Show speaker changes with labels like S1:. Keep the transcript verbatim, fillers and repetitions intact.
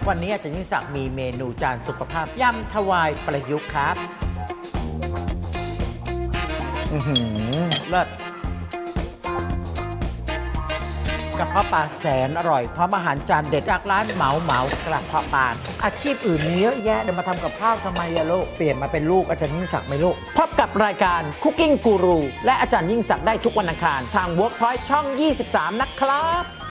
S1: วันนี้อาจารย์ยิ่งศักดิ์มีเมนูจานสุขภาพยำถวายประยุกต์ครับอือหือเลิศกระเพาะปลาแสนอร่อยพร้อมอาหารจานเด็ดจากร้านเหมาเหมากระเพาะปลาอาชีพอื่นมีเยอะแยะเดี๋ยวมาทำกับข้าวทำไมอะลูกเปลี่ยนมาเป็นลูกอาจารย์ยิ่งศักดิ์ไหมลูกพบกับรายการ Cooking Guru และอาจารย์ยิ่งศักดิ์ได้ทุกวันอังคารทาง Workpoint ช่องยี่สิบสามนะครับ